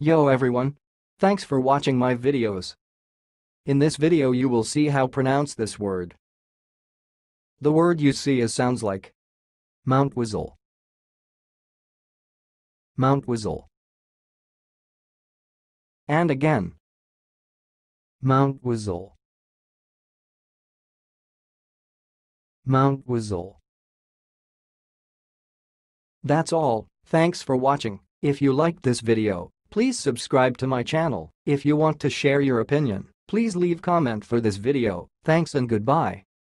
Yo everyone! Thanks for watching my videos. In this video you will see how pronounce this word. The word you see sounds like mountweazel, mountweazel, and again mountweazel, mountweazel. That's all, thanks for watching. If you liked this video, please subscribe to my channel. If you want to share your opinion, please leave comment for this video. Thanks and goodbye.